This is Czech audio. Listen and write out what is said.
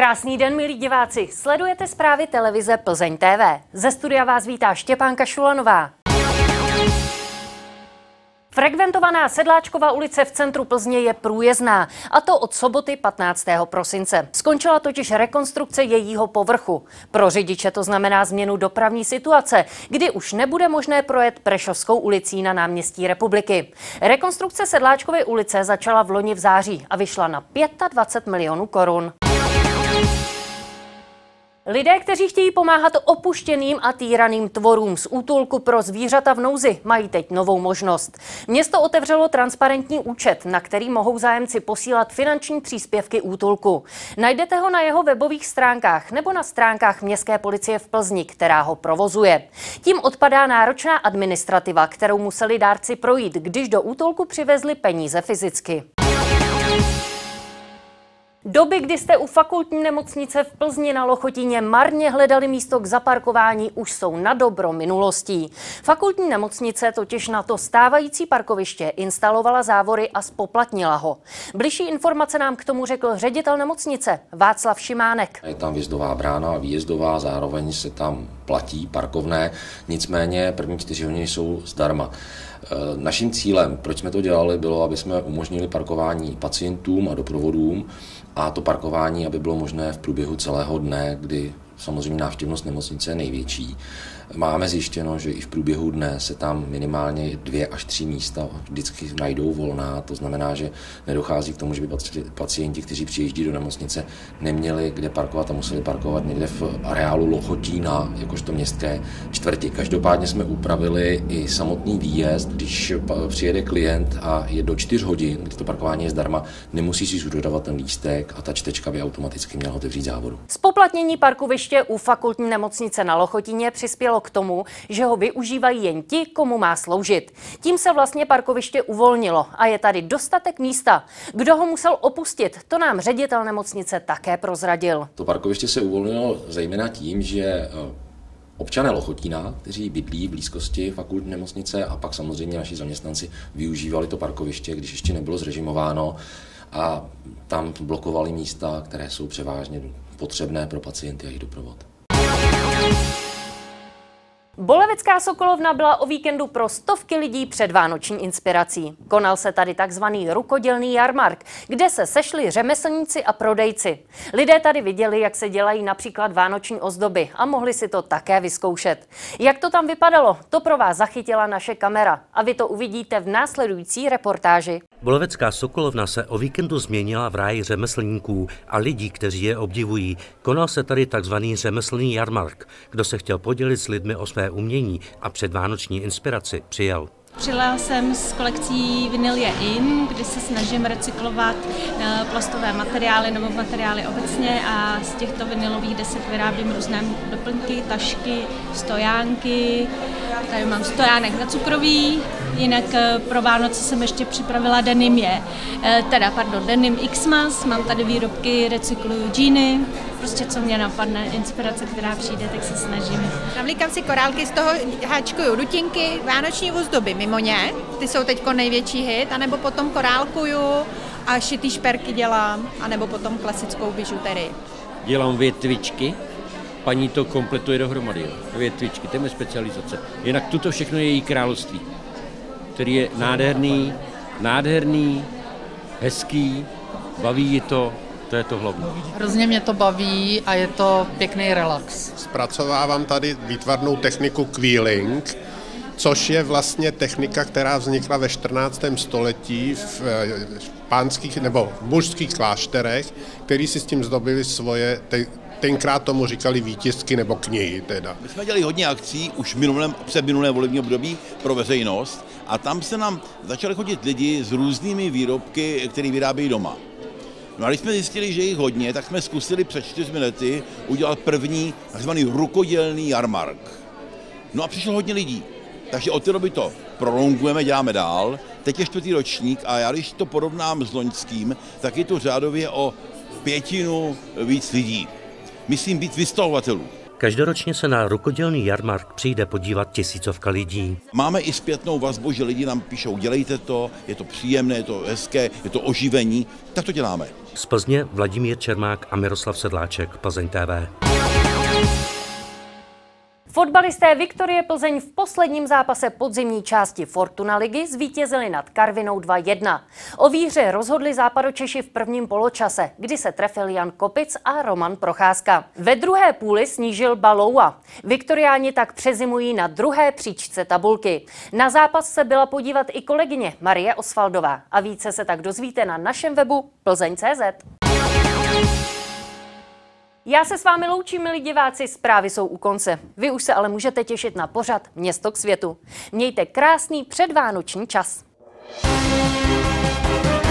Krásný den, milí diváci. Sledujete zprávy televize Plzeň TV. Ze studia vás vítá Štěpánka Šulanová. Frekventovaná Sedláčkova ulice v centru Plzně je průjezdná, a to od soboty 15. prosince. Skončila totiž rekonstrukce jejího povrchu. Pro řidiče to znamená změnu dopravní situace, kdy už nebude možné projet Prešovskou ulicí na náměstí Republiky. Rekonstrukce Sedláčkovy ulice začala v loni v září a vyšla na 25 milionů korun. Lidé, kteří chtějí pomáhat opuštěným a týraným tvorům z útulku pro zvířata v nouzi, mají teď novou možnost. Město otevřelo transparentní účet, na který mohou zájemci posílat finanční příspěvky útulku. Najdete ho na jeho webových stránkách nebo na stránkách Městské policie v Plzni, která ho provozuje. Tím odpadá náročná administrativa, kterou museli dárci projít, když do útulku přivezli peníze fyzicky. Doby, kdy jste u fakultní nemocnice v Plzni na Lochotině marně hledali místo k zaparkování, už jsou na dobro minulostí. Fakultní nemocnice totiž na to stávající parkoviště instalovala závory a spoplatnila ho. Bližší informace nám k tomu řekl ředitel nemocnice Václav Šimánek. Je tam vjezdová brána a výjezdová, zároveň se tam platí parkovné, nicméně první 4 hodiny jsou zdarma. Naším cílem, proč jsme to dělali, bylo, aby jsme umožnili parkování pacientům a doprovodům, a to parkování, aby bylo možné v průběhu celého dne, kdy samozřejmě návštěvnost nemocnice je největší. Máme zjištěno, že i v průběhu dne se tam minimálně 2 až 3 místa vždycky najdou volná. To znamená, že nedochází k tomu, že by pacienti, kteří přijíždí do nemocnice, neměli kde parkovat a museli parkovat někde v areálu Lochotína, jakožto městské čtvrti. Každopádně jsme upravili i samotný výjezd, když přijede klient a je do 4 hodin, kdy to parkování je zdarma, nemusí si dodávat ten lístek a ta čtečka by automaticky měla otevřít závodu. Zpoplatnění parkoviště u fakultní nemocnice na Lochotině přispělo k tomu, že ho využívají jen ti, komu má sloužit. Tím se vlastně parkoviště uvolnilo a je tady dostatek místa. Kdo ho musel opustit, to nám ředitel nemocnice také prozradil. To parkoviště se uvolnilo zejména tím, že občané Lochotína, kteří bydlí v blízkosti fakultní nemocnice, a pak samozřejmě naši zaměstnanci využívali to parkoviště, když ještě nebylo zrežimováno, a tam blokovali místa, které jsou převážně potřebné pro pacienty a jejich doprovod. Bolevická Sokolovna byla o víkendu pro stovky lidí předvánoční inspirací. Konal se tady takzvaný rukodělný jarmark, kde se sešli řemeslníci a prodejci. Lidé tady viděli, jak se dělají například vánoční ozdoby, a mohli si to také vyzkoušet. Jak to tam vypadalo, to pro vás zachytila naše kamera a vy to uvidíte v následující reportáži. Bolevická Sokolovna se o víkendu změnila v ráji řemeslníků a lidí, kteří je obdivují. Konal se tady takzvaný řemeslný jarmark. Kdo se chtěl podělit s lidmi o své umění a předvánoční inspiraci, přijel. Přijela jsem s kolekcí Vinyl je in, kdy se snažím recyklovat plastové materiály nebo materiály obecně, a z těchto vinylových desek vyrábím různé doplňky, tašky, stojánky. Tady mám stojánek na cukroví, jinak pro Vánoce jsem ještě připravila denim Xmas, mám tady výrobky, recykluju džíny. Prostě co mě napadne, inspirace, která přijde, tak se snažím. Navlíkám si korálky, z toho háčkuju dutinky, vánoční ozdoby mimo ně, ty jsou teď největší hit, anebo potom korálkuju a šitý šperky dělám, anebo potom klasickou bižuterii. Dělám větvičky, paní to kompletuje dohromady, větvičky, to je moje specializace. Jinak tuto všechno je její království, který je nádherný, hezký, baví ji to. To je to hlavní. Hrozně mě to baví a je to pěkný relax. Zpracovávám tady výtvarnou techniku quilling, což je vlastně technika, která vznikla ve 14. století v pánských nebo v mužských klášterech, který si s tím zdobili svoje, tenkrát tomu říkali výtisky nebo knihy teda. My jsme dělali hodně akcí už před minulé volební období pro veřejnost, a tam se nám začali chodit lidi s různými výrobky, které vyrábějí doma. No a když jsme zjistili, že jich hodně, tak jsme zkusili před 4 lety udělat první takzvaný rukodělný jarmark. No a přišlo hodně lidí, takže od té doby to prolongujeme, děláme dál. Teď je 4. ročník a já když to porovnám s loňským, tak je to řádově o 5 víc lidí. Myslím být vystavovatelů. Každoročně se na rukodělný jarmark přijde podívat tisícovka lidí. Máme i zpětnou vazbu, že lidi nám píšou, dělejte to, je to příjemné, je to hezké, je to oživení, tak to děláme. Z Plzně Vladimír Čermák a Miroslav Sedláček, Plzeň TV. Fotbalisté Viktorie Plzeň v posledním zápase podzimní části Fortuna ligy zvítězili nad Karvinou 2-1. O výhře rozhodli Západočeši v prvním poločase, kdy se trefil Jan Kopic a Roman Procházka. Ve druhé půli snížil Baloua. Viktoriáni tak přezimují na druhé příčce tabulky. Na zápas se byla podívat i kolegyně Marie Osvaldová. A více se tak dozvíte na našem webu plzeň.cz. Já se s vámi loučím, milí diváci, zprávy jsou u konce. Vy už se ale můžete těšit na pořad Město k světu. Mějte krásný předvánoční čas.